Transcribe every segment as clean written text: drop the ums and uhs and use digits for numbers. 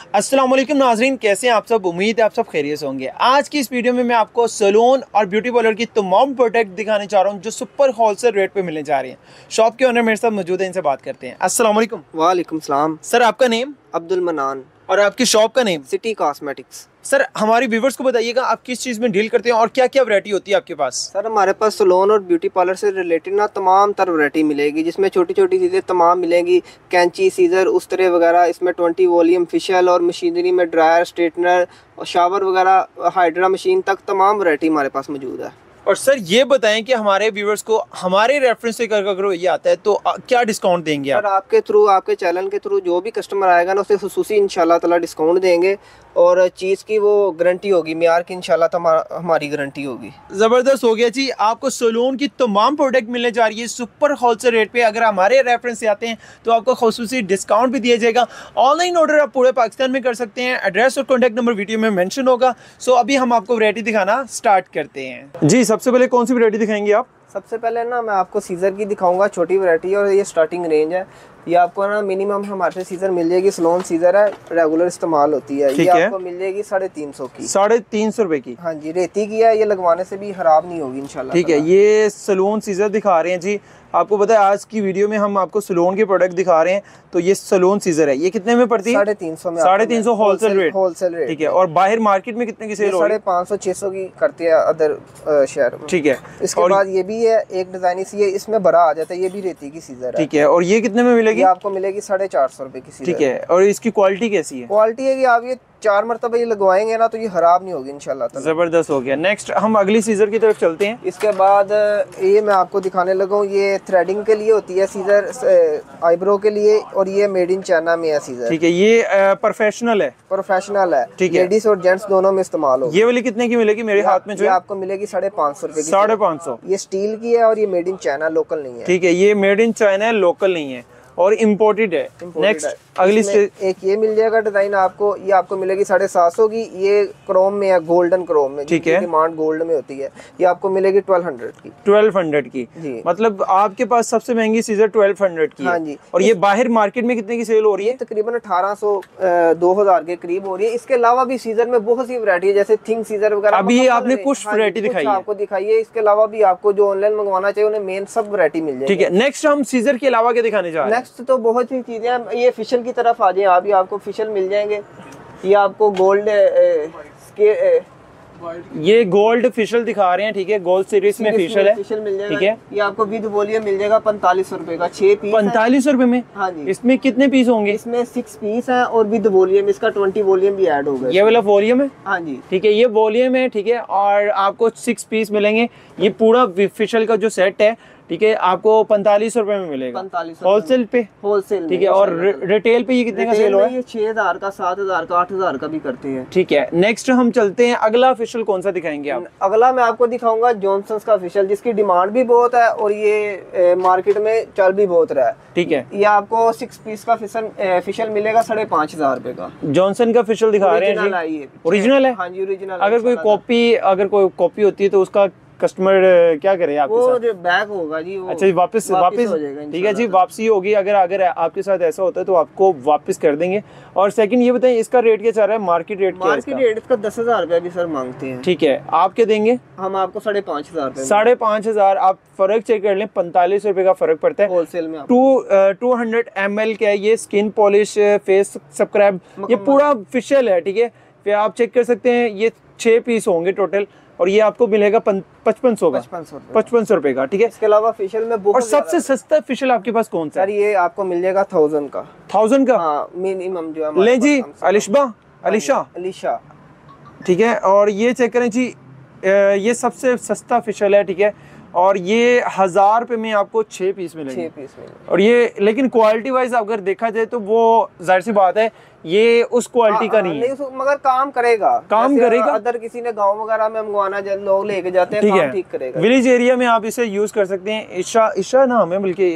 अस्सलाम वालेकुम नाजरीन, कैसे हैं आप सब। उम्मीद है आप सब खैरियत से होंगे। आज की इस वीडियो में मैं आपको सैलून और ब्यूटी पार्लर की तमाम प्रोडक्ट दिखाने जा रहा हूं जो सुपर होलसेल रेट पे मिलने जा रहे हैं। शॉप के ओनर मेरे साथ मौजूद है, इनसे बात करते हैं। अस्सलाम वालेकुम। वालेकुम सलाम। सर, आपका नेम? अब्दुल मनान। और आपकी शॉप का नेम? City cosmetics. सर, हमारी व्यूवर्स को बताइएगा आप किस चीज़ में डील करते हैं और क्या क्या वैरायटी होती है आपके पास। सर, हमारे पास सैलून और ब्यूटी पार्लर से रिलेटेड ना तमाम तर वैरायटी मिलेगी, जिसमें छोटी छोटी चीज़ें तमाम मिलेंगी। कैंची, सीजर, उस्तरे वगैरह। इसमें 20 वॉल्यूम फेशियल और मशीनरी में ड्रायर, स्ट्रेटनर और शावर वगैरह, हाइड्रा मशीन तक तमाम वैरायटी हमारे पास मौजूद है। और सर ये बताएं कि हमारे व्यूवर्स को हमारे रेफरेंस से अगर ये आता है तो क्या डिस्काउंट देंगे आप? सर, आपके थ्रू, आपके चैनल के थ्रू जो भी कस्टमर आएगा ना, उसे खुसूसी इंशाल्लाह ताला डिस्काउंट देंगे। और चीज़ की वो गारंटी होगी, मियार की इंशाल्लाह हमारी गारंटी होगी। ज़बरदस्त हो गया जी। आपको सैलून की तमाम प्रोडक्ट मिलने जा रही है सुपर होलसेल रेट पे। अगर हमारे रेफरेंस से आते हैं तो आपको खुसूसी डिस्काउंट भी दिया जाएगा। ऑनलाइन ऑर्डर आप पूरे पाकिस्तान में कर सकते हैं। एड्रेस और कॉन्टैक्ट नंबर वीडियो में मेंशन होगा। सो अभी हम आपको वैरायटी दिखाना स्टार्ट करते हैं जी। सबसे पहले कौन सी वैरायटी दिखाएंगे आप? सबसे पहले ना मैं आपको सीज़र की दिखाऊंगा, छोटी वैरायटी, और ये स्टार्टिंग रेंज है। ये आपको ना मिनिमम हमारे से सीज़र मिल जाएगी, सैलून सीज़र है, रेगुलर इस्तेमाल होती है। ये आपको मिल जाएगी 350 की। 350 रुपए की? हाँ जी, रेती की है। ये लगवाने से भी खराब नहीं होगी इंशाल्लाह। ठीक है, ये सैलून सीज़र दिखा रहे हैं जी। आपको पता है आज की वीडियो में हम आपको सैलून के प्रोडक्ट दिखा रहे हैं। तो ये सैलून सीज़र है, ये कितने में पड़ती है? 350 में। 350 होलसेल रेट। होलसेल रेट, ठीक है। और बाहर मार्केट में कितने की सेल हो रही है? 550-600 की करते हैं अदर शहर में। ठीक है। इसके बाद ये भी है, एक डिजाइन सी है, इसमें बड़ा आ जाता है। ये भी रेती की सीज़र है। ठीक है। और ये कितने में मिलेगी? आपको मिलेगी 450 रुपए की सीज़र। ठीक है। और इसकी क्वालिटी कैसी है? क्वालिटी है कि आप ये 4 मरतबा ये लगवाएंगे ना तो ये खराब नहीं होगी इंशाल्लाह ताला। जबरदस्त हो गया। नेक्स्ट हम अगली सीजर की तरफ चलते हैं। इसके बाद ये मैं आपको दिखाने लगा हूँ, ये थ्रेडिंग के लिए होती है सीजर, आईब्रो के लिए, और ये मेड इन चाइना में है सीजर। ठीक है। ये प्रोफेशनल है? प्रोफेशनल है। ठीक है। लेडीज और जेंट्स दोनों में इस्तेमाल होगी। ये वाली कितने की मिलेगी मेरे हाथ में जो है? आपको मिलेगी 550 रुपए की। 550? ये स्टील की है और ये मेड इन चाइना, लोकल नहीं है। ठीक है, ये मेड इन चाइना है, लोकल नहीं है और इम्पोर्टेड है। नेक्स्ट अगली एक ये मिल जाएगा डिजाइन आपको, ये आपको मिलेगी 750 की। ये क्रोम में है, गोल्डन क्रोम में। ठीक है। डिमांड गोल्ड में होती है। ये आपको मिलेगी 1200 की। 1200 की जी। मतलब आपके पास सबसे महंगी सीजर 1200 की है। हाँ जी। और ये बाहर मार्केट में कितने की सेल हो रही है? तकरीबन 1800-2000 के करीब हो रही है। इसके अलावा भी सीजर में बहुत सी वैरायटी है, जैसे थिंक सीजर वगैरह। अभी आपने कुछ वैरायटी दिखाई है, आपको दिखाई है। इसके अलावा भी आपको जो ऑनलाइन मंगवाना चाहिए उन्हें मेन सब वैरायटी मिल जाएगी। ठीक है। नेक्स्ट हम सीजर के अलावा क्या दिखाने जा रहे हैं? नेक्स्ट तो बहुत सी चीजें हैं। ये फिशल की तरफ आ जाए, अभी आपको फिशल मिल जाएंगे। ये आपको गोल्ड ये गोल्ड फिशल दिखा रहे हैं। ठीक है, गोल्ड सीरीज में फिशल है। फिशल मिल जाएगा। ठीक है। ये आपको विद वॉल्यूम मिल जाएगा 45 रुपए का, 6 पीस। 45 रुपए में? हाँ जी। इसमें कितने पीस होंगे? इसमें 6 पीस है और विद वॉल्यूम इसका 20 वॉल्यूम भी ऐड होगा। ये वाला वॉल्यूम है? हाँ जी। ठीक है, ये वॉल्यूम है। ठीक है। और आपको 6 पीस मिलेंगे। ये पूरा फिशल का जो सेट है, ठीक है, आपको 45 रुपए में मिलेगा। 45 होलसेल पे? होलसेल। ठीक है। और रिटेल पे ये कितने का सेल हो रहा है? ये 6000 का, 7000 का, 8000 का भी करते हैं। ठीक है। नेक्स्ट हम चलते हैं, अगला फिशल कौन सा दिखाएंगे आप? अगला मैं आपको दिखाऊंगा जॉनसन्स का फिशल, जिसकी डिमांड भी बहुत है और ये मार्केट में चल भी बहुत रहा है। ठीक है। ये आपको 6 पीस का फिशल मिलेगा 5500 रुपए का। जॉनसन का फिशल दिखा रहे हैं। ओरिजिनल है? हाँ जी, ओरिजिनल। अगर कोई कॉपी होती है तो उसका कस्टमर क्या करे आपके साथ? वो बैक होगा जी, वो अच्छा, वापस हो जाएगा। ठीक है जी, वापसी होगी। अगर आपके साथ ऐसा होता है तो आपको वापस कर देंगे। और सेकंड ये बताएं, इसका रेट क्या चल रहा है? मार्केट रेट क्या है इसका? मार्केट रेट इसका 10,000 रुपया भी सर मांगते हैं। ठीक है। आप क्या देंगे? हम आपको 5500 5500। आप फर्क चेक कर लें, 45 रुपए का फर्क पड़ता है होलसेल में। 200 ml का है ये। स्किन पॉलिश, फेस स्क्रब, ये पूरा फिशल है। ठीक है। फिर आप चेक कर सकते हैं, ये 6 पीस होंगे टोटल। और ये आपको मिलेगा 5500 रुपए का। ठीक है। इसके अलावा फिशल में बहुत। और सबसे सस्ता फिशल आपके पास कौन सा है? सर, ये आपको मिल जाएगा 1000 का। 1000 का? हाँ, मिनिमम जो है। ले जी, अलीशा। ठीक है। और ये चेक करें जी, ये सबसे सस्ता फिशल है। ठीक है। और ये 1000 रुपए में आपको 6 पीस मिलेंगे। 6 पीस मिलेंगे। और ये लेकिन क्वालिटी वाइज अगर देखा जाए तो वो जाहिर सी बात है, ये उस क्वालिटी का नहीं है, मगर काम करेगा। अदर किसी ने गांव वगैरह में मंगवाना, जब लोग लेके जाते हैं, काम ठीक करेगा। विलेज एरिया में आप इसे यूज कर सकते हैं। ईशा नाम है, बल्कि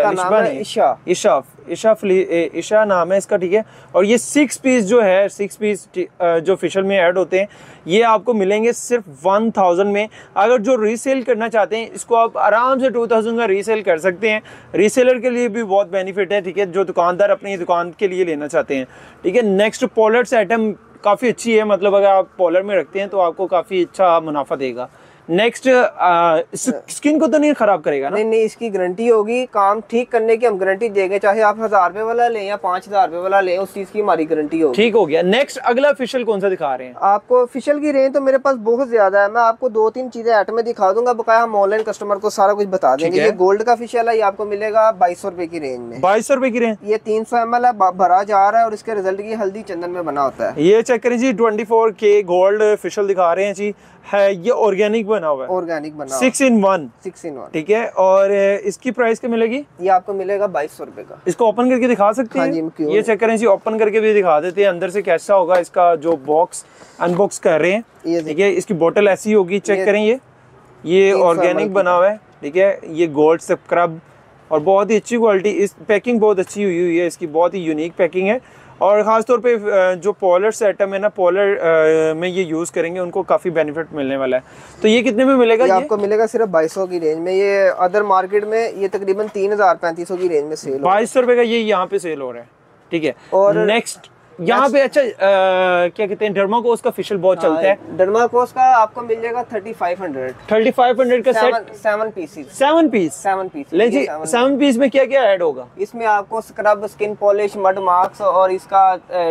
ईशा नाम है इसका। ठीक है। और ये 6 पीस जो है, 6 पीस जो फिशल में ऐड होते हैं, ये आपको मिलेंगे सिर्फ 1000 में। अगर जो रीसेल करना चाहते हैं, इसको आप आराम से 2000 का रीसेल कर सकते हैं। रीसेलर के लिए भी बहुत बेनिफिट है। ठीक है। जो दुकानदार अपनी दुकान के लिए लेना चाहते हैं। ठीक है। नेक्स्ट पोलर से आइटम काफ़ी अच्छी है, मतलब अगर आप पोलर में रखते हैं तो आपको काफ़ी अच्छा मुनाफा देगा। नेक्स्ट स्किन को तो नहीं खराब करेगा ना? नहीं, इसकी गारंटी होगी, काम ठीक करने की हम गारंटी देंगे, चाहे आप 1000 रुपए वाला लें या 5000 रुपए वाला लें, उस चीज की हमारी गारंटी होगी। ठीक हो गया। नेक्स्ट अगला फिशल कौन सा दिखा रहे हैं? आपको फिशल की रेंज तो मेरे पास बहुत ज्यादा है, मैं आपको 2-3 चीजें आइटम में दिखा दूंगा, बकाया हम ऑनलाइन कस्टमर को सारा कुछ बता देंगे। ये गोल्ड का फिशल है, ये आपको मिलेगा 2200 रुपए की रेंज में। 2200 रुपए की रेंज? ये 300 ml है, भरा जा रहा है और इसके रिजल्ट की हल्दी चंदन में बना होता है। ये चेक करें जी, 24K गोल्ड फिशल दिखा रहे हैं जी, है ये ऑर्गेनिक बना हुआ है, ऑर्गेनिक बना 6 in 1। ठीक है। और इसकी प्राइस क्या मिलेगी? ये आपको मिलेगा 2200 रुपए का। इसको ओपन करके दिखा सकते हैं? हाँ जी, ये चेक करें जी, ओपन करके भी दिखा देते हैं अंदर से कैसा होगा इसका जो बॉक्स अनबॉक्स कर रहे हैं। ठीक है, इसकी बोतल ऐसी होगी, चेक करें ये ऑर्गेनिक बना हुआ है। ठीक है, ये गोल्ड स्क्रब और बहुत ही अच्छी क्वालिटी, इस पैकिंग बहुत अच्छी हुई है इसकी, बहुत ही यूनिक पैकिंग है। और ख़ास तौर पे जो पोलर सेटअप है ना, पोलर में ये यूज़ करेंगे उनको काफ़ी बेनिफिट मिलने वाला है। तो ये कितने में मिलेगा? ये आपको मिलेगा सिर्फ 2200 की रेंज में। ये अदर मार्केट में ये तकरीबन 3000-3500 की रेंज में सेल हो 2200 रुपये का ये यहाँ पे सेल हो रहा है। ठीक है। और नेक्स्ट यहाँ पे अच्छा क्या कहते हैं, डर्माकोस का फिशल बहुत चलता है। डर्माकोस का आपको मिल जाएगा 3500 का सेट, 7 पीसेस। 7 पीस? 7 पीस ले जी, 7 पीस में क्या क्या ऐड होगा? इसमें आपको scrub, skin polish, mud marks और इसका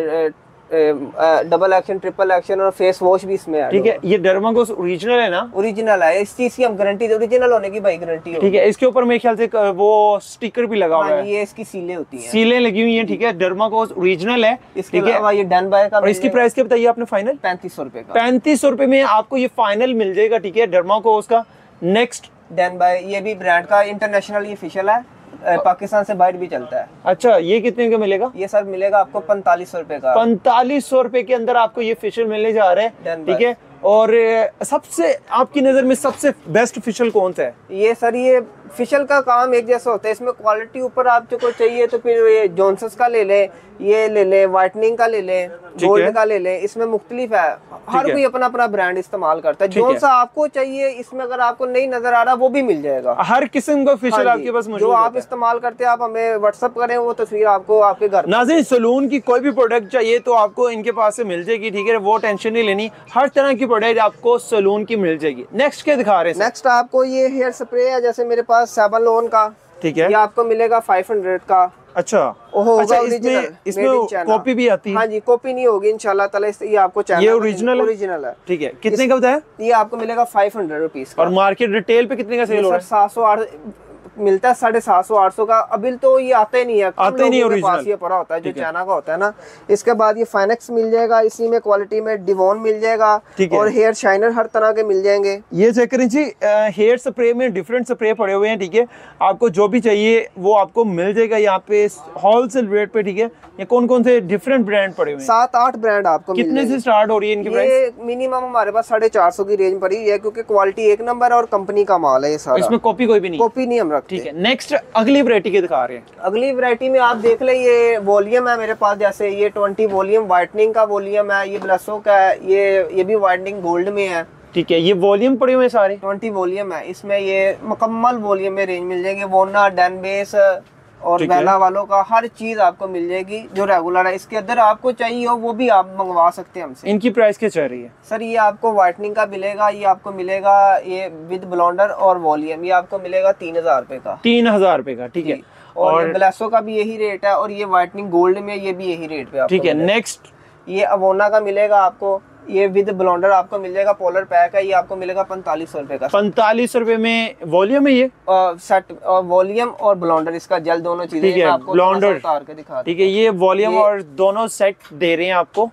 डबल एक्शन, ट्रिपल एक्शन और फेस वॉश भी इसमें है। ठीक है। ये डर्माकोस ओरिजिनल है ना? ओरिजिनल है, इस चीज की हम गारंटी, ओरिजिनल होने की भाई गारंटी। ठीक है। इसके ऊपर मेरे ख्याल से वो स्टिकर भी लगा हुआ है। ये इसकी सीलें होती हैं, सीलें लगी हुई हैं। ठीक है, डर्माकोस ओरिजिनल है। इसके अलावा ये डन बाय का। और इसकी प्राइस क्या बताइए आपने फाइनल? 3500 रुपए का। 3500 रुपए में आपको ये फाइनल मिल जाएगा। ठीक है, डर्माकोस का। नेक्स्ट डन बाय, ये भी ब्रांड का इंटरनेशनल ये फिशल है, पाकिस्तान से बाहर भी चलता है। अच्छा, ये कितने का मिलेगा? ये सर मिलेगा आपको 4500 रुपए का। 4500 रुपए के अंदर आपको ये फिशल मिलने जा रहे हैं। ठीक है। और सबसे आपकी नजर में सबसे बेस्ट फिशल कौन सा है? ये सर, ये फिशल का काम एक जैसा होता है, इसमें क्वालिटी ऊपर आपको चाहिए तो फिर ये जॉनसन्स का ले लें, ये ले लें, व्हाइटनिंग का ले लें, गोल्ड का ले लें, इसमें मुख्तलिफ है। हर कोई अपना अपना ब्रांड इस्तेमाल करता है। जो सा आपको चाहिए इसमें अगर आपको नहीं नजर आ रहा वो भी मिल जाएगा। हर किस्म का फिशल आपके पास मौजूद है। जो आप इस्तेमाल करते हैं आप हमें व्हाट्सएप करें, वो तस्वीर आपको आपके घर। नाज़रीन, सलून की कोई भी प्रोडक्ट चाहिए तो आपको इनके पास से मिल जाएगी। ठीक है, वो टेंशन नहीं लेनी, हर तरह की प्रोडक्ट आपको सलून की मिल जाएगी। नेक्स्ट क्या दिखा रहे हैं? नेक्स्ट आपको ये हेयर स्प्रे है, जैसे मेरे पास सेवलॉन का। ठीक है, ये आपको मिलेगा 500 का। अच्छा, अच्छा, इसमें कॉपी भी आती है? हाँ जी, कॉपी नहीं होगी इंशाल्लाह ताला। ये आपको चाहिए, ये ओरिजिनल है। ठीक है, कितने का बताया? ये आपको मिलेगा 500 रुपीज। और मार्केट रिटेल पे कितने का सेल हो रहा है? 700 मिलता है, 750-800 का। अभी तो ये आता ही नहीं है, आते नहीं ओरिजिनल ये पड़ा होता है जो चाइना का होता है ना। इसके बाद ये फाइनेक्स मिल जाएगा, इसी में क्वालिटी में डिवॉन मिल जाएगा और हेयर शाइनर हर तरह के मिल जाएंगे। ये चेक करें जी, हेयर स्प्रे में डिफरेंट स्प्रे पड़े हुए हैं। ठीक है, आपको जो भी चाहिए वो आपको मिल जाएगा यहाँ पे होलसेल रेट पे। ठीक है, ये कौन कौन से डिफरेंट ब्रांड पड़े हुए हैं? 7-8 ब्रांड आपको। कितने से स्टार्ट हो रही है इनकी प्राइस? मिनिमम हमारे पास 450 की रेंज पड़ी है, क्योंकि क्वालिटी एक नंबर है और कंपनी का माल है ये सारा। इसमें कॉपी कोई भी नहीं? कॉपी नहीं हम रखते। ठीक है। नेक्स्ट अगली वैरायटी के दिखा रहे हैं। अगली वैरायटी में आप देख ले, ये वॉल्यूम है मेरे पास, जैसे ये 20 वॉल्यूम व्हाइटनिंग का वॉल्यूम है, ये ब्लसो का है, ये भी व्हाइटनिंग गोल्ड में है। ठीक है, ये वॉल्यूम पड़े हुए सारे 20 वॉल्यूम है। इसमें ये मुकम्मल वॉल्यूम में रेंज मिल जाएगी, वोना, डैनबेस और वेला वालों का हर चीज आपको मिल जाएगी जो रेगुलर है। इसके अंदर आपको चाहिए हो वो भी आप मंगवा सकते हैं हमसे। इनकी प्राइस क्या चल रही है? सर, ये आपको व्हाइटनिंग का मिलेगा, ये आपको मिलेगा ये विद ब्लॉन्डर और वॉल्यूम, ये आपको मिलेगा 3000 रुपए का। 3000 रुपए का। ठीक है। और ब्लैसो का भी यही रेट है, और ये व्हाइटनिंग गोल्ड में ये भी यही रेट पे आपको। ठीक है। नेक्स्ट ये अवोना का मिलेगा आपको, ये विद ब्लॉन्डर आपको मिल जाएगा, पोलर पैक है, ये आपको मिलेगा 4500 रुपए का। 4500 रुपए में वॉल्यूम है ये सेट, और वॉल्यूम और ब्लॉन्डर, इसका जल दोनों चीजें आपको ब्लॉन्डर उतार के दिखा। ठीक है, ये वॉल्यूम और दोनों सेट दे रहे हैं आपको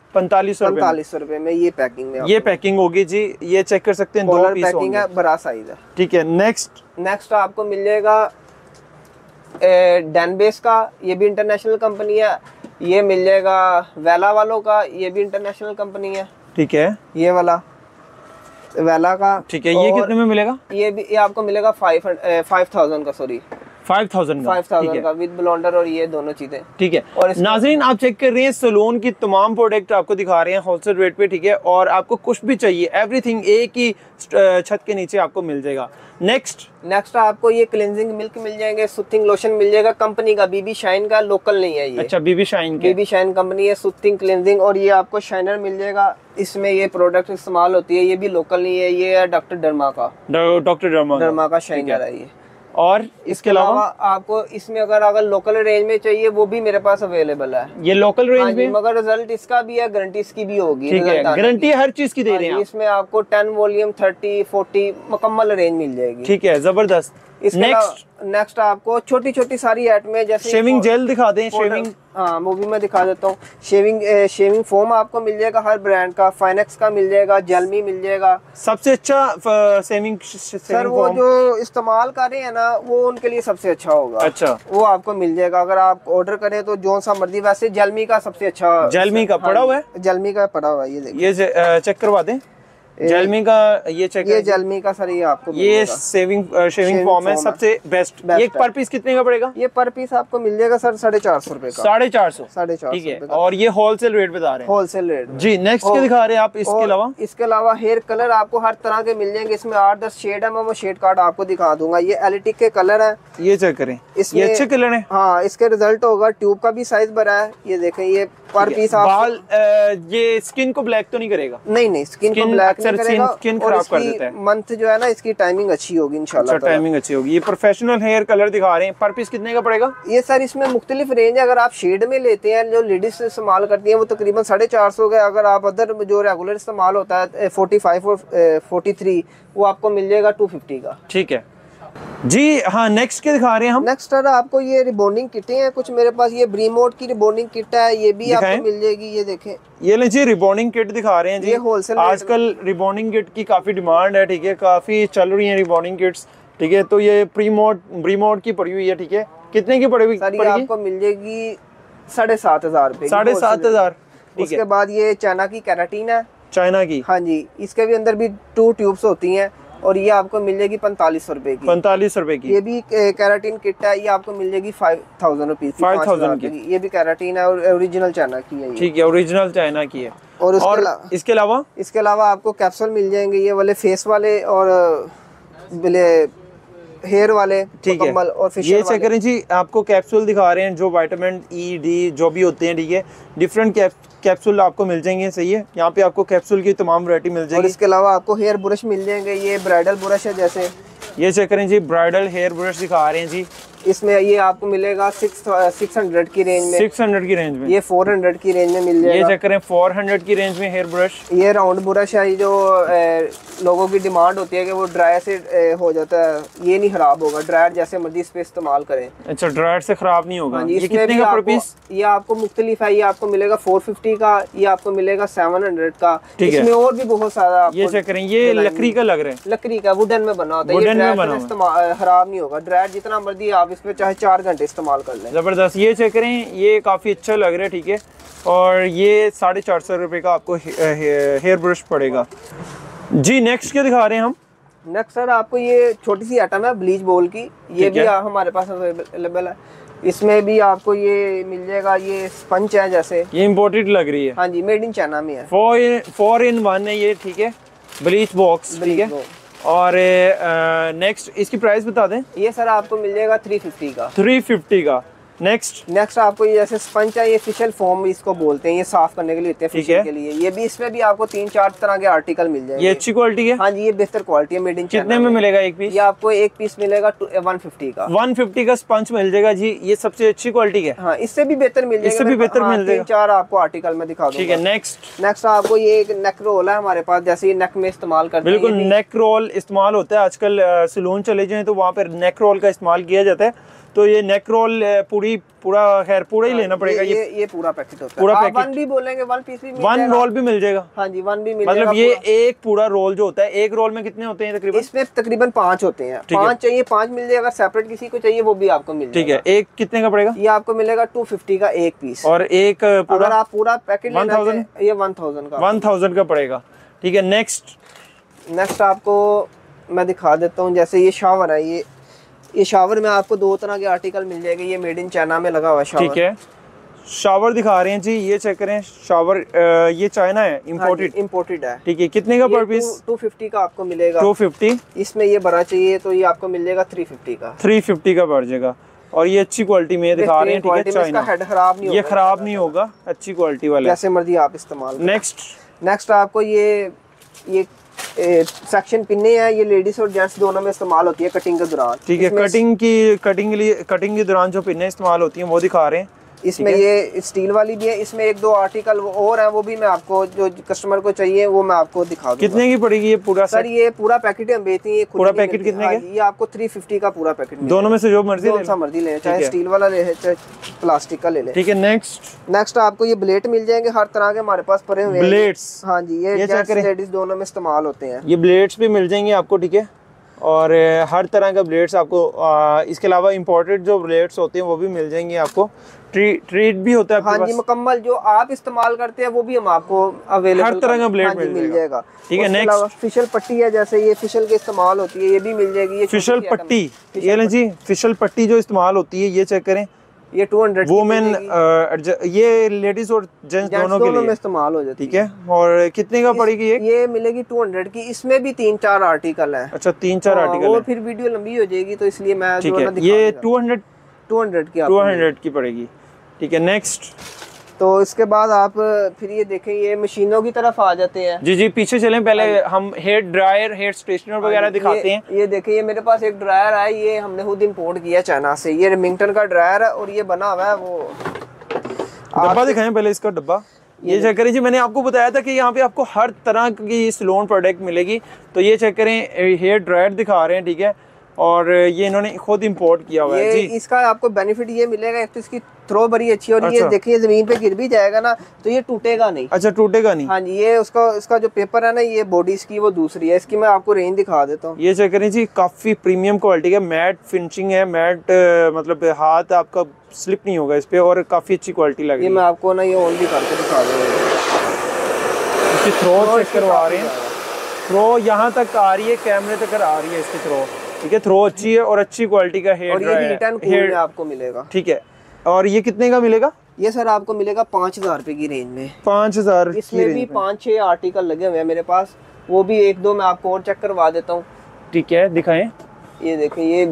4500 रुपए में। ये पैकिंग में, ये पैकिंग होगी जी, ये चेक कर सकते हैं, 2 पीस पैकिंग है, बड़ा साइज है। ठीक है। नेक्स्ट आपको मिल जाएगा डैनबेस का, ये भी इंटरनेशनल कंपनी है। ये मिल जाएगा वेला वालों का, ये भी इंटरनेशनल कंपनी है। ठीक है, ये वाला वेला का। ठीक है, ये कितने में मिलेगा? ये आपको मिलेगा 5000 का, सॉरी 5000 का, 5000 का विद ब्लॉन्डर और ये दोनों चीजें, ठीक है। और नाज़रीन आप चेक कर रहे हैं सैलून की तमाम प्रोडक्ट आपको दिखा रहे हैं होलसेल रेट पे, ठीक है। और आपको कुछ भी चाहिए एवरीथिंग एक ही छत के नीचे आपको मिल जाएगा। नेक्स्ट आपको ये क्लेंजिंग मिल्क मिल जाएंगे, सूथिंग लोशन मिल जाएगा कंपनी का, बीबी शाइन का, लोकल नहीं है ये। अच्छा, बीबी शाइन कंपनी है, सूथिंग क्लेंजिंग। और ये आपको शाइनर मिल जाएगा, इसमें ये प्रोडक्ट इस्तेमाल होती है, ये भी लोकल नहीं है, ये है डॉक्टर डर्मा का शाइनर है ये। और इसके अलावा आपको इसमें अगर लोकल रेंज में चाहिए वो भी मेरे पास अवेलेबल है, ये लोकल रेंज में, मगर रिजल्ट इसका भी है, गारंटी इसकी भी होगी, ठीक है। गारंटी हर चीज की दे रहे हैं। इसमें आपको 10 वॉल्यूम 30 40 मुकम्मल रेंज मिल जाएगी, ठीक है, जबरदस्त। नेक्स्ट आपको छोटी छोटी सारी आइटमें जैसे शेविंग जेल दिखा दें, शेविंग, हाँ वो भी मैं दिखा देता हूँ। शेविंग फोम आपको मिल जाएगा हर ब्रांड का, फाइनेक्स का मिल जाएगा, जेलमी मिल जाएगा। सबसे अच्छा शेविंग सर वो जो इस्तेमाल कर रहे हैं ना वो उनके लिए सबसे अच्छा होगा। अच्छा, वो आपको मिल जाएगा, अगर आप ऑर्डर करें तो जो सा मर्जी। वैसे जेलमी का सबसे अच्छा, जेलमी का पड़ा हुआ है, जेलमी का पड़ा हुआ है, ये देखिए, ये चेक करवा दें जेलमी का, ये चेक, ये जेलमी का सर, ये आपको ये शेविंग फॉर्म है सबसे बेस्ट। ये पर पीस कितने का पड़ेगा? ये पर पीस आपको मिल जाएगा सर 450 रुपए का, 450, ठीक है। और ये होलसेल रेट बता रहे हैं, होलसेल रेट जी। नेक्स्ट क्या दिखा रहे हैं आप? इसके अलावा हेयर कलर आपको हर तरह के मिल जाएंगे, इसमें 8-10 शेड है, मैं वो शेड कार्ड आपको दिखा दूंगा। ये एलिटिक के कलर है, ये चेक करें, ये अच्छे कलर है। हाँ, इसके रिजल्ट होगा, ट्यूब का भी साइज बड़ा है, ये देखें। ये पर पीस बाल ये स्किन को ब्लैक तो नहीं करेगा? नहीं, स्किन को ब्लैक नहीं करेगा, स्किन खराब कर देता है। मंथ जो है ना इसकी टाइमिंग अच्छी होगी इंशाल्लाह। अच्छा, टाइमिंग अच्छी होगी। ये प्रोफेशनल हेयर कलर दिखा रहे हैं, पर पीस कितने का पड़ेगा? ये सर इसमें मुख्तलिफ रेंज है, अगर आप शेड में लेते हैं जो लेडीज इस्तेमाल करती हैं वो तकरीबन 450 का। अगर आप अदर जो रेगुलर इस्तेमाल होता है 45 और 43 वो आपको मिल जाएगा 250 का, ठीक है जी। हाँ, नेक्स्ट क्या दिखा रहे हैं हम? नेक्स्ट सर आपको ये रिबॉन्डिंग किटें हैं कुछ मेरे पास, ये ब्रीमोड की रिबॉन्डिंग किट है, ये भी आपको मिल जाएगी, ये देखें। ये ले जी, रिबॉन्डिंग किट दिखा रहे हैं जी, होलसेल। आजकल रिबॉन्डिंग किट की काफी डिमांड है, ठीक है, काफी चल रही है रिबॉन्डिंग किट्स, ठीक है। तो ये ब्रीमोड की पड़ी हुई है, ठीक है। कितने की पड़ेगी? आपको मिल जाएगी 7500 रुपए, 7500, उसके बाद ये चाइना की कैराटीन है, चाइना की, हाँ जी, इसके भी अंदर भी 2 ट्यूब्स होती हैं और ये आपको मिल जाएगी 4500 रुपए की, 4500 रुपए की। ये भी कैराटीन किट है, ये आपको मिल जाएगी 5000 रुपीज, 5000 की। ये भी कैराटीन है और ओरिजिनल चाइना की है, ठीक है, ओरिजिनल चाइना की है। और इसके अलावा आपको कैप्सूल मिल जाएंगे, ये वाले फेस वाले और हेयर वाले, ठीक है। और ये चेक करें जी, आपको कैप्सूल दिखा रहे हैं जो विटामिन ई डी जो भी होते हैं, ठीक है, डिफरेंट कैप्सूल आपको मिल जाएंगे, सही है। यहाँ पे आपको कैप्सूल की तमाम वैरायटी मिल जाएगी। और इसके अलावा आपको हेयर ब्रश मिल जाएंगे, ये ब्राइडल ब्रश है जैसे, ये चेक करें जी, ब्राइडल हेयर ब्रश दिखा रहे हैं जी। इसमें ये आपको मिलेगा 600 की रेंज में, 600 की रेंज में, ये 400 की रेंज में मिल जाएगा। ये चेक करें 400 की रेंज में हेयर ब्रश। ये राउंड ब्रश है, जो लोगों की डिमांड होती है कि वो ड्रायर से हो जाता है, ये नहीं खराब होगा, ड्रायर जैसे मर्जी इस पे इस्तेमाल करें। अच्छा, ड्रायर से खराब नहीं होगा। ये कितने का पर पीस? ये आपको मुख्तलिफ है, ये आपको मिलेगा 450 का, ये आपको मिलेगा 700 का, इसमें और भी बहुत सारा। ये चेक करें, ये लकड़ी का लग रहा है, लकड़ी का, वुडन में बना होता है, खराब नहीं होगा। ड्रायर जितना मर्जी आप इसमें चाहे 4 घंटे इस्तेमाल कर लें। जबरदस्त। ये चेक करें, ये काफी अच्छा लग रहा है, ठीक है। और ये 450 रुपए का आपको हेयर ब्रश पड़ेगा जी। नेक्स्ट क्या दिखा रहे हैं हम? नेक्स्ट सर आपको ये छोटी सी आइटम है ब्लीच बॉल की, ये भी हमारे पास अवेलेबल है। इसमें भी आपको ये मिल जाएगा, ये स्पंज है जैसे, ये इम्पोर्टेड लग रही है, हाँ जी, मेड इन चाइना में है, 4 in 1 है ये, ठीक है, ब्लीच बॉक्स, ठीक है। और नेक्स्ट इसकी प्राइस बता दें। ये सर आपको मिल जाएगा 350 का। नेक्स्ट आपको ये जैसे स्पंज है, ये फेशियल फोम इसको बोलते हैं, ये साफ करने के लिए होते हैं फेशियल के लिए। ये भी, इसमें भी आपको 3-4 तरह के आर्टिकल मिल जाएंगे। ये अच्छी क्वालिटी है, हाँ जी, ये बेहतर क्वालिटी है, मेड इन चाइना। कितने में मिलेगा एक पीस? ये आपको एक पीस मिलेगा 150 का, 150 का स्पंज मिल जाएगा जी। ये सबसे अच्छी क्वालिटी है। हाँ, इससे भी बेहतर मिल जाएगा, इससे भी बेहतर मिल जाएगा। 3-4 आपको आर्टिकल में दिखा दूंगा, ठीक है। नेक्स्ट आपको ये एक नेक रोल है हमारे पास, जैसे ये नेक में इस्तेमाल करते हैं। बिल्कुल, नेक रोल इस्तेमाल होता है आजकल, सैलून चले जाएं तो वहाँ पर नेक रोल का इस्तेमाल किया जाता है। तो ये नेक रोल पूरा ही लेना पड़ेगा। ये पूरा पैकेट होता है, पूरा पैकेट, 1 भी बोलेंगे, 1 पीस भी, 1 रोल भी मिल जाएगा। हाँ जी, 1 भी मिल मतलब ये एक पूरा रोल जो होता है, एक रोल में कितने होते हैं तकरीबन? इसमें तकरीबन 5 होते हैं। 5 चाहिए 5 मिल जाएगा, सेपरेट किसी को चाहिए वो भी आपको मिल जाएगा। ठीक है। एक कितने का पड़ेगा? ये आपको मिलेगा 250 का एक पीस, और एक पूरा, अगर आप पूरा पैकेट 1000, ये 1000 का पड़ेगा। ठीक है। नेक्स्ट आपको मैं दिखा देता हूँ, जैसे ये शावर है, ये शावर में आपको 2 तरह के आर्टिकल मिल जाएंगे। ये मेड इन चाइना में लगा हुआ शावर। ठीक है, शावर दिखा रहे हैं जी, ये चेक करें शावर, ये चाइना है, इम्पोर्टेड। इम्पोर्टेड है। ठीक है, कितने का पर पीस? 250 का आपको मिलेगा। 250। इसमें ये बड़ा चाहिए तो ये आपको मिल जाएगा 350 का। 350 का पड़ जाएगा। और ये अच्छी क्वालिटी में दिखा रहे हैं, ठीक है, चाइना। हेड खराब नहीं होगा, ये खराब नहीं होगा, अच्छी क्वालिटी वाला, जैसे मर्जी आप इस्तेमाल। नेक्स्ट आपको ये सेक्शन पिन्ने हैं, ये लेडीज और जेंट्स दोनों में इस्तेमाल होती है कटिंग के दौरान। ठीक है, कटिंग के दौरान जो पिन्ने इस्तेमाल होती हैं वो दिखा रहे हैं। इसमें ये स्टील वाली भी है। इसमें 1-2 आर्टिकल और है, वो भी मैं आपको, जो कस्टमर को चाहिए वो मैं आपको दिखा दूंगा। कितने की पड़ेगी ये पूरा सर? ये पूरा पैकेट हम बेचते हैं। पूरा पैकेट कितने का? ये आपको 350 का पूरा पैकेट। दोनों में से जो मर्जी ले, चाहे स्टील वाला ले चाहे प्लास्टिक का ले ले। ठीक है, नेक्स्ट आपको ये ब्लेड मिल जाएंगे हर तरह के हमारे पास पड़े हुए ब्लेड्स। हाँ जी, ये जेंट्स लेडीज दोनों में इस्तेमाल होते हैं। ये ब्लेड्स भी मिल जाएंगे आपको, ठीक है, और हर तरह का ब्लेड्स आपको, इसके अलावा इंपोर्टेड जो ब्लेड्स होते हैं वो भी मिल जाएंगे आपको। ट्रीट भी होता है। हाँ जी, मुकम्मल जो आप इस्तेमाल करते हैं वो भी हम आपको अवेलेबल, हर तरह का ब्लेड मिल जाएगा। ठीक है, नेक्स्ट फिशल पट्टी है, जैसे ये फिशल के इस्तेमाल होती है, ये भी मिल जाएगी। ये फिशल पट्टी, ये लें जी, फिशल पट्टी जो इस्तेमाल होती है, ये चेक करें, ये 200 वुमेन, ये लेडीज और जेंट्स दोनों के लिए इस्तेमाल हो जाती है। ठीक है, और कितने का पड़ेगी ये मिलेगी 200 की। इसमें भी 3-4 आर्टिकल है। अच्छा, 3-4 आर्टिकल वो फिर वीडियो लंबी हो जाएगी तो इसलिए मैं ठीक है, ये 200 की पड़ेगी। ठीक है, नेक्स्ट। तो इसके बाद आप फिर ये देखें, ये मशीनों की तरफ आ जाते हैं। जी पीछे चलें, पहले हम हेयर ड्रायर, हेयर स्ट्रेटनर वगैरह दिखाते हैं। ये देखिए, ये मेरे पास एक ड्रायर है, ये हमने खुद इंपोर्ट किया चाइना से। ये रेमिंगटन का ड्रायर है और ये बना हुआ है वो। डब्बा दिखाएं पहले इसका डब्बा। ये चेक करें जी, मैंने आपको बताया था कि यहाँ पे आपको हर तरह की सैलून प्रोडक्ट मिलेगी। तो ये चेक करें, हेयर ड्रायर दिखा रहे हैं, ठीक है, और ये इन्होंने खुद इंपोर्ट किया हुआ है जी। इसका आपको बेनिफिट ये मिलेगा, एक तो इसकी थ्रो बड़ी अच्छी, और ये देखिए जमीन पे गिर भी जाएगा ना तो ये टूटेगा नहीं। अच्छा, टूटेगा नहीं। हाँ जी, ये इसका जो पेपर है ना, ये बॉडी इसकी वो दूसरी है। इसकी मैं आपको रेंज दिखा देता हूँ। ये चेक करें जी, काफी प्रीमियम क्वालिटी का मैट फिनिशिंग है, मैट मतलब हाथ आपका स्लिप नहीं होगा इस पे, और काफी अच्छी क्वालिटी लग रही है। मैं आपको ना ये ऑन भी करके दिखा दूंगा। इसकी थ्रो चेक करवा रहे हैं, थ्रो यहाँ तक आ रही है, कैमरे तक आ रही है इसकी थ्रो। ठीक है, थ्रो अच्छी है और अच्छी क्वालिटी का हेयर ड्रायर आपको मिलेगा। ठीक है, और ये कितने का मिलेगा? ये सर आपको मिलेगा 5000 रुपए की रेंज में। 5000। इसमें भी 5-6 आर्टिकल लगे हुए हैं मेरे पास, वो भी 1-2 मैं आपको और चेक करवा देता हूँ। ठीक है, दिखाएं। ये देखें, ये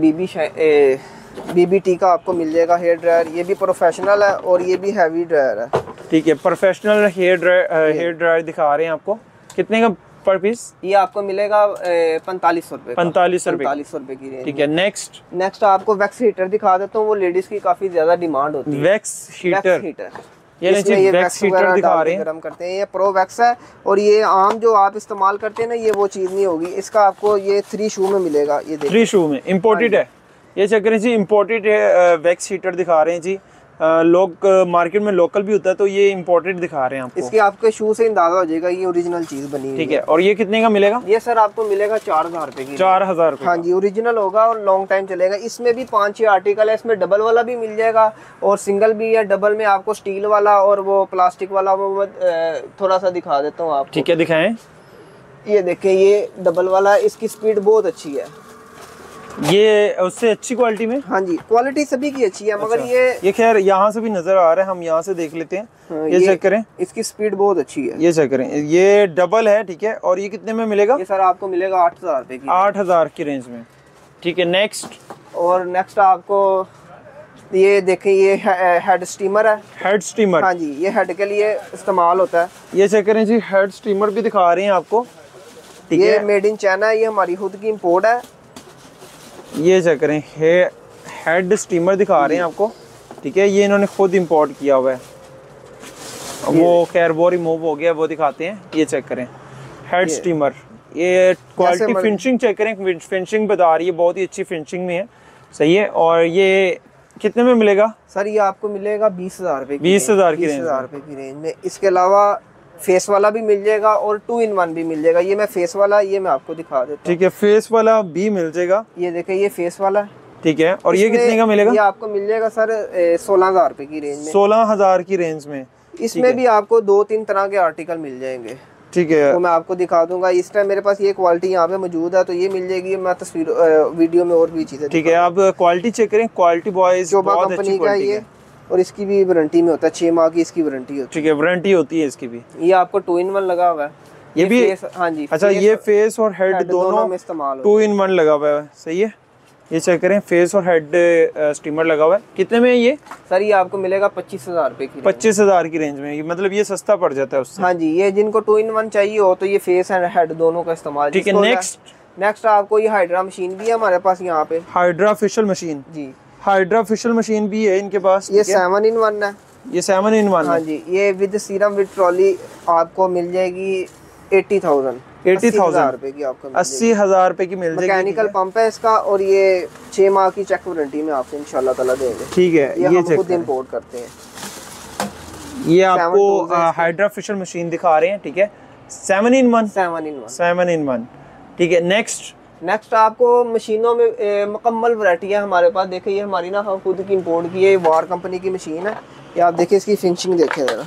BBT का आपको मिल जाएगा हेयर ड्रायर। ये भी प्रोफेशनल है और ये भी हैवी ड्रायर है। ठीक है, प्रोफेशनल हेयर ड्रायर दिखा रहे हैं आपको। कितने का पर पीस? ये आपको मिलेगा 4500 रुपए। 4500 रुपए की रेंज। ठीक है, नेक्स्ट आपको वैक्स हीटर दिखा देता हूँ। वो लेडीज की काफी ज्यादा डिमांड होती है। वैक्स हीटर ये वैक्स हीटर दिखा रहे हैं, गरम करते हैं। ये प्रो वैक्स है और ये आम जो आप इस्तेमाल करते हैं ना, ये वो चीज नहीं होगी। इसका आपको ये 3 शू में मिलेगा। ये 3 शू में इम्पोर्टेड है। ये चेक करें जी, इम्पोर्टेड है, वैक्स हीटर दिखा रहे हैं जी। लोग मार्केट में लोकल भी होता है, तो ये इम्पोर्टेड दिखा रहे हैं आपको। इसके आपके शू से अंदाजा हो जाएगा ये ओरिजिनल चीज बनी है। ठीक है, और ये कितने का मिलेगा? ये सर आपको मिलेगा 4000 रुपए की। 4000 रुपए? हाँ जी, ओरिजिनल होगा और लॉन्ग टाइम चलेगा। इसमें भी 5-6 आर्टिकल है। इसमें डबल वाला भी मिल जाएगा और सिंगल भी है। डबल में आपको स्टील वाला और वो प्लास्टिक वाला, वो थोड़ा सा दिखा देता हूँ आपको। ठीक है, दिखाएं। ये देखें, ये डबल वाला, इसकी स्पीड बहुत अच्छी है। ये उससे अच्छी क्वालिटी में? हाँ जी, क्वालिटी सभी की अच्छी है। अच्छा, मगर ये खैर यहाँ से भी नजर आ रहा है, हम यहाँ से देख लेते हैं। हाँ, ये चेक करें, इसकी स्पीड बहुत अच्छी है। ये चेक करें, ये डबल है। ठीक है, और ये कितने में मिलेगा? ये सर आपको मिलेगा 8000 रुपए की। 8000 की रेंज में। ठीक है, नेक्स्ट आपको ये देखें, ये हेड स्टीमर है। Head steamer? हाँ जी, ये हेड के लिए इस्तेमाल होता है। ये चेक करें जी, हेड स्टीमर भी दिखा रहे हैं आपको। ठीक है, मेड इन चाइना, ये हमारी खुद की इम्पोर्ट है। ये चेक करें, हेड स्टीमर दिखा रहे हैं आपको। ठीक है, ये इन्होंने खुद इंपोर्ट किया हुआ है। वो खैर वो रिमूव हो गया, वो दिखाते हैं। ये चेक करें, हेड स्टीमर। ये क्वालिटी फिनिशिंग चेक करें, फिनिशिंग बता रही है, बहुत ही अच्छी फिनिशिंग में है। सही है, और ये कितने में मिलेगा? सर ये आपको मिलेगा 20000 रुपए। 20000 की रेंज में। इसके अलावा फेस वाला भी मिल जाएगा और 2-in-1 भी मिल जाएगा। ये मैं फेस वाला, ये मैं आपको दिखा देता हूँ। ठीक है, फेस वाला भी मिल जाएगा। ये देखें, ये फेस वाला है। ठीक है, और ये कितने का मिलेगा? ये आपको मिल जाएगा सर 16000 रुपए की रेंज में। 16000 की रेंज में। इसमें भी आपको 2-3 तरह के आर्टिकल मिल जाएंगे। ठीक है, वो मैं आपको दिखा दूंगा। इस टाइम मेरे पास ये क्वालिटी यहाँ पे मौजूद है, तो ये मिल जाएगी। मैं तस्वीर वीडियो में और भी चीज़ें, ठीक है। आप क्वालिटी चेक करें, क्वालिटी बॉयज बहुत अच्छी क्वालिटी है। और इसकी भी वारंटी में होता है, 6 माह की इसकी वारंटी होती है। ठीक है, वारंटी होती है इसकी भी। ये आपको 2 in 1 लगा हुआ है, ये भी। हाँ जी, अच्छा, ये फेस और हेड दोनों में इस्तेमाल 2 in 1 लगा हुआ है, सही है। ये चेक करें, फेस और हेड स्टीमर लगा हुआ है। कितने में है ये सर? ये आपको मिलेगा 25,000 रुपए की, 25,000 की रेंज में। मतलब ये सस्ता पड़ जाता है उससे। हाँ जी, ये जिनको 2 in 1 चाहिए हो तो ये फेस एंड हेड दोनों का इस्तेमाल। ठीक है, नेक्स्ट आपको ये हाइड्रा मशीन भी है हमारे पास यहाँ पे। हाइड्रा फेशियल मशीन जी, हाइड्रा फेशियल मशीन भी है इनके पास। ये 7 in 1 है। ये 7 in 1। हाँ जी, ये विद सीरम विद ट्रॉली आपको मिल जाएगी 80,000 रुपए की, आपको 80,000 रुपए की मिल जाएगी। मैकेनिकल पंप है इसका, और ये 6 माह की चेक वारंटी में आपको इंशाल्लाह ताला देंगे। ठीक है, ये हम खुद इंपोर्ट करते हैं। ये आपको हाइड्रा फेशियल मशीन दिखा रहे हैं, ठीक है। 7 in 1। 7 in 1, ठीक है। नेक्स्ट आपको मशीनों में मुकम्मल वैरायटी है हमारे पास। देखिए, ये हमारी ना हम खुद की इंपोर्ट की है, वार कंपनी की मशीन है। ये आप देखिए, इसकी फिनिशिंग देखें जरा,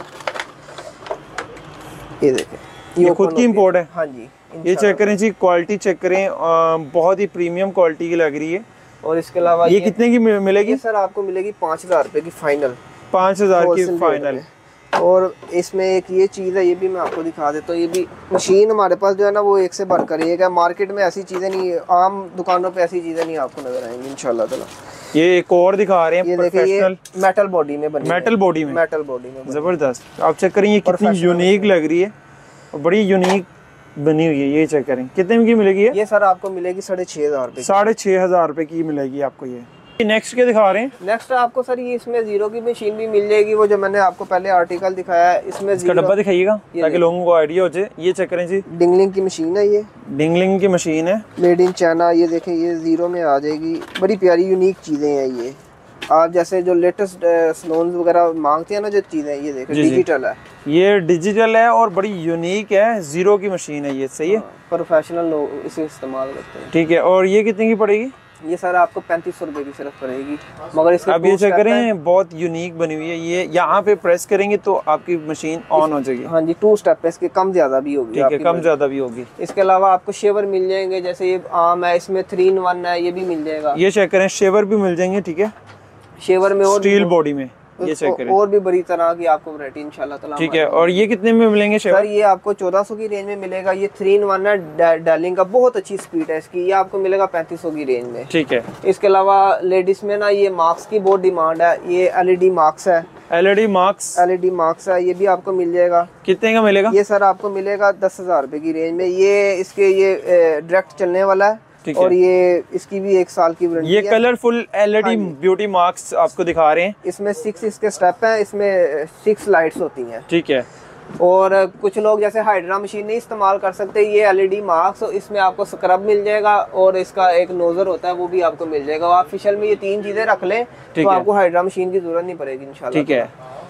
ये देखें, ये खुद की इंपोर्ट है। हाँ जी, ये चेक करें जी, क्वालिटी चेक करें, बहुत ही प्रीमियम क्वालिटी की लग रही है। और इसके अलावा ये कितने की मिलेगी? ये सर आपको मिलेगी 5,000 रुपए की फाइनल। 5,000 की फाइनल। और इसमें एक ये चीज़ है, ये भी मैं आपको दिखा देता हूँ। ये भी मशीन हमारे पास जो है ना, वो एक से बढ़कर एक है। मार्केट में ऐसी चीज़ें नहीं, आम दुकानों पे ऐसी चीज़ें नहीं आपको नजर आएंगी इंशाल्लाह ताला। ये एक और दिखा रहे हैं, ये देखिए, ये मेटल बॉडी में बनी, मेटल बॉडी में जबरदस्त। आप चेक करें, ये कितनी यूनिक लग रही है और बड़ी यूनिक बनी हुई है। ये चेक करें, कितने की मिलेगी ये सर आपको मिलेगी 6,500 रुपए। 6,500 रुपए की मिलेगी आपको ये। नेक्स्ट क्या दिखा रहे हैं? नेक्स्ट आपको सर ये इसमें जीरो की मशीन भी मिल जाएगी, वो जो मैंने आपको पहले आर्टिकल दिखाया है। इसमें इसका डब्बा दिखाइएगा ताकि लोगों को आइडिया हो जाए। ये चेक करें जी, डिंगलिंग की मशीन है, ये डिंगलिंग की मशीन है, मेड इन चाइना। ये देखें, ये जीरो में आ जाएगी। बड़ी प्यारी यूनिक चीज़ें हैं ये। आप जैसे जो लेटेस्ट सलोन्स वगैरह मांगते हैं ना, जो चीज़ें, ये देखें डिजिटल है। ये डिजिटल है और बड़ी यूनिक है, जीरो की मशीन है ये, सही है। प्रोफेशनल लोग इसे इस्तेमाल करते हैं। ठीक है, और ये कितने की पड़ेगी? ये सर आपको 3500 रुपए की सिर्फ पड़ेगी, मगर इसका अब ये चेक करें, बहुत यूनिक बनी हुई है। ये यहाँ पे प्रेस करेंगे तो आपकी मशीन ऑन हो जाएगी। हाँ जी, 2 स्टेप है इसके, कम ज्यादा भी होगी। ठीक है, कम ज्यादा भी होगी। इसके अलावा आपको शेवर मिल जाएंगे, जैसे ये आम है, इसमें 3 in 1 है, ये भी मिल जाएगा। ये चेक करें, शेवर भी मिल जाएंगे, ठीक है, शेवर में और स्टील बॉडी में। ये चेक करें, और भी बड़ी तरह की आपको वैरायटी इंशाल्लाह ताला। ठीक है, और ये कितने में मिलेंगे सर? ये आपको 1400 की रेंज में मिलेगा। ये 3 in 1 है, डार्लिंग का बहुत अच्छी स्पीड है इसकी। ये आपको मिलेगा 3500 की रेंज में। ठीक है। इसके अलावा लेडीज में ना, ये मार्क्स की बहुत डिमांड है। ये एलईडी मार्क्स है, एलईडी मार्क्स है, ये भी आपको मिल जाएगा। कितने का मिलेगा? ये सर आपको मिलेगा 10,000 रुपए की रेंज में। ये इसके ये डायरेक्ट चलने वाला है, और ये इसकी भी 1 साल की वारंटी है। ये कलरफुल एलईडी ब्यूटी मार्क्स आपको दिखा रहे हैं। इसमें 6 इसके स्टेप हैं, इसमें 6 लाइट्स होती हैं। ठीक है। और कुछ लोग जैसे हाइड्रा मशीन नहीं इस्तेमाल कर सकते, ये एलईडी मार्क्स, इसमें आपको स्क्रब मिल जाएगा, और इसका एक नोजर होता है, वो भी आपको मिल जाएगा। आप फेशियल में ये 3 चीजें रख लें तो आपको हाइड्रा मशीन की जरूरत नहीं पड़ेगी इंशाल्लाह। ठीक है।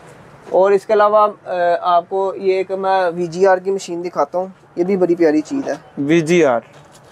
और इसके अलावा आपको ये एक मैं VGR की मशीन दिखाता हूँ। ये भी बड़ी प्यारी चीज है, VGR।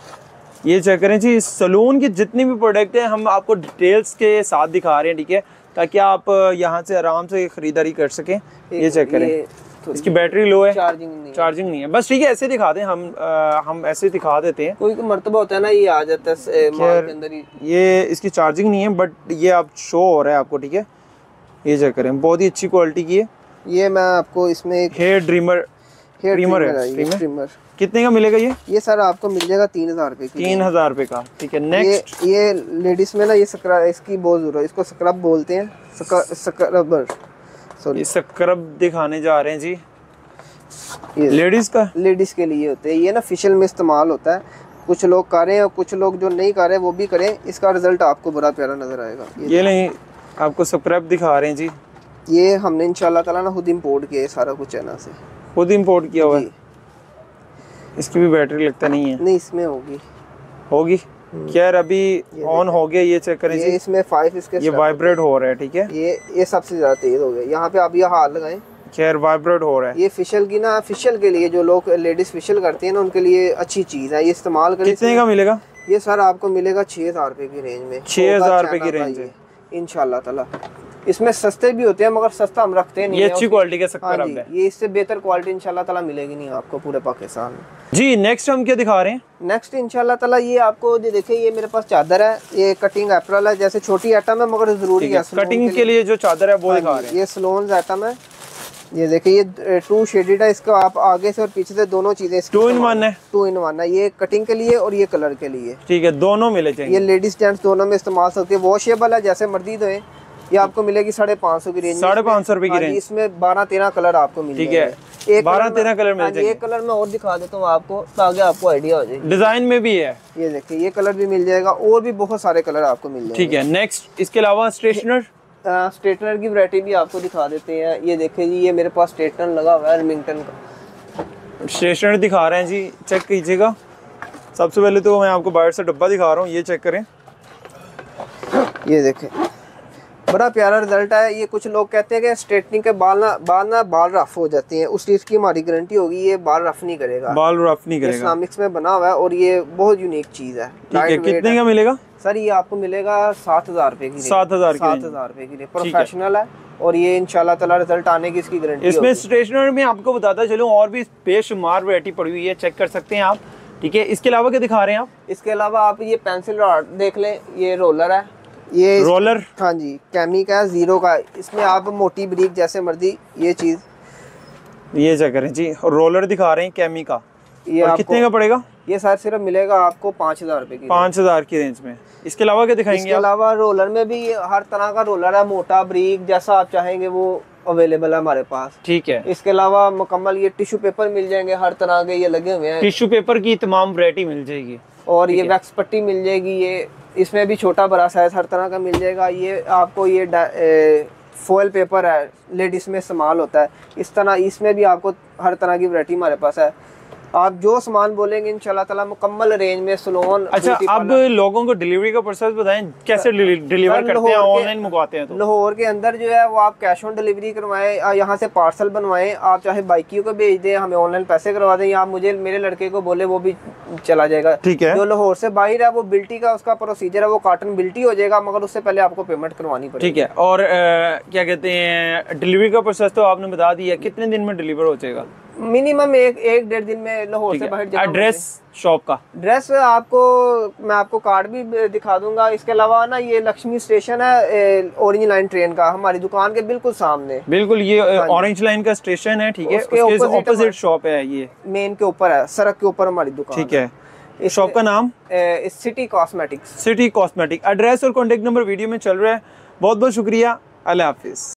ये चेक करें जी, सलून की जितनी भी प्रोडक्ट है हम आपको डिटेल्स के साथ दिखा रहे हैं, ठीक है, ताकि आप यहाँ से आराम से खरीदारी कर सकें। ये चेक करें, इसकी बैटरी लो है, चार्जिंग नहीं है, बस ठीक है, ऐसे दिखा दें हम ऐसे दिखा देते हैं। कोई मर्तबा होता है ना, ये आ जाता है माल के अंदर ही। ये इसकी चार्जिंग नहीं है, बट ये आप शो हो रहा है आपको, ठीक है। ये चेक करें, बहुत ही अच्छी क्वालिटी की है। ये मैं आपको इसमें एक हेयर ट्रिमर है। कितने का मिलेगा ये सर आपको मिल जाएगा 3,000 रुपए की। 3,000 रुपए का, ठीक है। नेक्स्ट, ये लेडीज में ना, ये इसकी बहुत जरूरत है, इसको स्क्रब बोलते हैं, स्क्रबर। सॉरी, स्क्रब दिखाने जा रहे हैं जी, ये लेडीज के लिए होते हैं। ये ना फेशियल में इस्तेमाल होता है, कुछ लोग कर रहे हैं और कुछ लोग जो नहीं कर रहे वो भी करें। इसका रिजल्ट आपको बड़ा प्यारा नजर आएगा। ये नहीं, आपको स्क्रब दिखा रहे हैं जी। ये हमने इंशाल्लाह ताला ना खुद इंपोर्ट किया है, सारा कुछ चाइना से खुद इंपोर्ट किया हुआ है। इसकी भी बैटरी लगता नहीं है। नहीं, इसमें होगी। खैर अभी ऑन हो गया, ये चेक करें जी। ये इसमें 5 इसके ये वाइब्रेट हो रहा है, ठीक है। ये सबसे ज्यादा तेज हो गया। यहाँ पे आप ये हाथ लगाएं, खैर वाइब्रेट हो रहा है। ये फेशियल के लिए, जो लोग लेडीज फेशियल करती हैं ना, उनके लिए अच्छी चीज है, ये इस्तेमाल करें। कितने का मिलेगा ये? सर आपको मिलेगा 6,000 रुपए की रेंज में। 6,000 रुपए की रेंज है इंशाल्लाह ताला। इसमें सस्ते भी होते हैं मगर सस्ता हम रखते नहीं। ये अच्छी क्वालिटी का शक्कर है। ये इससे बेहतर क्वालिटी इंशाल्लाह ताला मिलेगी नहीं आपको पूरे पाकिस्तान में। जी नेक्स्ट हम क्या दिखा रहे हैं? नेक्स्ट इंशाल्लाह ताला ये आपको देखिए, ये मेरे पास चादर है, ये कटिंग एप्रल है, जैसे छोटी आइटम है मगर जरूरी है कटिंग के लिए जो चादर है वो दिखा रहे हैं। ये सलोन्स आइटम है, ये देखिए ये 2 शेडेड है, इसका आप आगे से और पीछे से दोनों चीजें 2 in 1 है। 2 in 1 है, ये कटिंग के लिए और ये कलर के लिए। ठीक है, दोनों मिले चाहिए। ये लेडीज जेंट्स दोनों में इस्तेमाल सकते हैं, वॉशेबल है, जैसे मर्जी धोए। ये आपको मिलेगी 550 की रेंज, 550 रुपए की रेंज। इसमें 12-13 कलर आपको मिल ठीक है, 12-13 कलर मिल जाएंगे। एक कलर मैं और दिखा देता हूँ आपको ताकि आपको आइडिया हो जाए। डिजाइन में भी है, ये देखिए ये कलर भी मिल जाएगा और भी बहुत सारे कलर आपको मिल जाएंगे। ठीक है, नेक्स्ट इसके अलावा स्टेशनर स्ट्रेटनर की वैरायटी भी आपको दिखा देते हैं। ये देखिए जी, ये मेरे पास स्ट्रेटनर लगा हुआ है रिमिंगटन का। स्टेशनर दिखा रहे हैं जी, चेक कीजिएगा। सबसे पहले तो मैं आपको बाहर से डब्बा दिखा रहा हूँ, ये चेक करें। ये देखें बड़ा प्यारा रिजल्ट है। ये कुछ लोग कहते हैं कि स्ट्रेटनिंग के बाल रफ हो जाते हैं, उस चीज की हमारी गारंटी होगी, ये बाल रफ नहीं करेगा। बाल रफ नहीं करेगा। इस्लामिक्स में बना हुआ है और ये बहुत यूनिक चीज है। ठीक है, कितने का मिलेगा सर? ये आपको मिलेगा 7000 रुपए की। 7000 रुपए की प्रोफेशनल है और ये इंशाल्लाह ताला रिजल्ट आने की इसकी गारंटी। इसमें स्टेशनर में आपको बताता चलूं और भी बेशुमार वैरायटी पड़ी हुई है, चेक कर सकते हैं आप। ठीक है, इसके अलावा क्या दिखा रहे हैं आप? इसके अलावा आप ये पेंसिल रॉड देख लें, ये रोलर है, ये रोलर। हाँ जी, कैमी का है, 0 का। इसमें आप मोटी ब्रिक जैसे मर्जी ये चीज, ये चेक करें जी, रोलर दिखा रहे हैं कैमी का। ये और कितने का पड़ेगा? ये सर सिर्फ मिलेगा आपको 5000 रुपए की। 5000 की रेंज में। इसके अलावा क्या दिखाएंगे? इसके अलावा रोलर में भी हर तरह का रोलर है, मोटा ब्रिक जैसा आप चाहेंगे वो अवेलेबल है हमारे पास। ठीक है, इसके अलावा मुकम्मल ये टिश्यू पेपर मिल जाएंगे, हर तरह के ये लगे हुए हैं। टिश्यू पेपर की तमाम वैरायटी मिल जाएगी और ये वैक्स पट्टी मिल जाएगी, ये इसमें भी छोटा बड़ा साइज हर तरह का मिल जाएगा। ये आपको ये फॉयल पेपर है, लेडीज में इस्तेमाल होता है, इस तरह इसमें भी आपको हर तरह की वैरायटी हमारे पास है। आप जो सामान बोलेंगे इंशाल्लाह ताला मुकम्मल रेंज में सलोन। अच्छा, अब लोगों को डिलीवरी का प्रोसेस बताएं, कैसे डिलीवर करते हैं? ऑनलाइन मंगवाते हैं तो लाहौर के अंदर जो है वो आप कैश ऑन डिलीवरी करवाएं, यहाँ से पार्सल बनवाएं, आप चाहे बाइकियों को भेज दें, हमें ऑनलाइन पैसे करवा दें, या आप मुझे मेरे लड़के को बोले वो भी चला जाएगा। ठीक है, जो लाहौर से बाहर है वो बिल्टी का उसका प्रोसीजर है, वो कार्टन बिल्टी हो जाएगा, मगर उससे पहले आपको पेमेंट करवानी पड़ेगी। ठीक है, और क्या कहते हैं, डिलीवरी का प्रोसेस तो आपने बता दिया, कितने दिन में डिलीवर हो जाएगा? मिनिमम 1-1.5 दिन में लाहौर से बाहर। एड्रेस शॉप का? एड्रेस आपको मैं आपको कार्ड भी दिखा दूंगा। इसके अलावा ना ये लक्ष्मी स्टेशन है ऑरेंज लाइन ट्रेन का, हमारी दुकान के बिल्कुल सामने। बिल्कुल, ये ऑरेंज लाइन का स्टेशन है। ठीक है, उसके ऑपोजिट शॉप है, ये मेन के ऊपर है, सड़क के ऊपर हमारी दुकान। ठीक है, इस शॉप का नाम city cosmetics. City cosmetic. Address और कॉन्टेक्ट नंबर वीडियो में चल रहा है। बहुत बहुत शुक्रिया, अल्लाह हाफिज।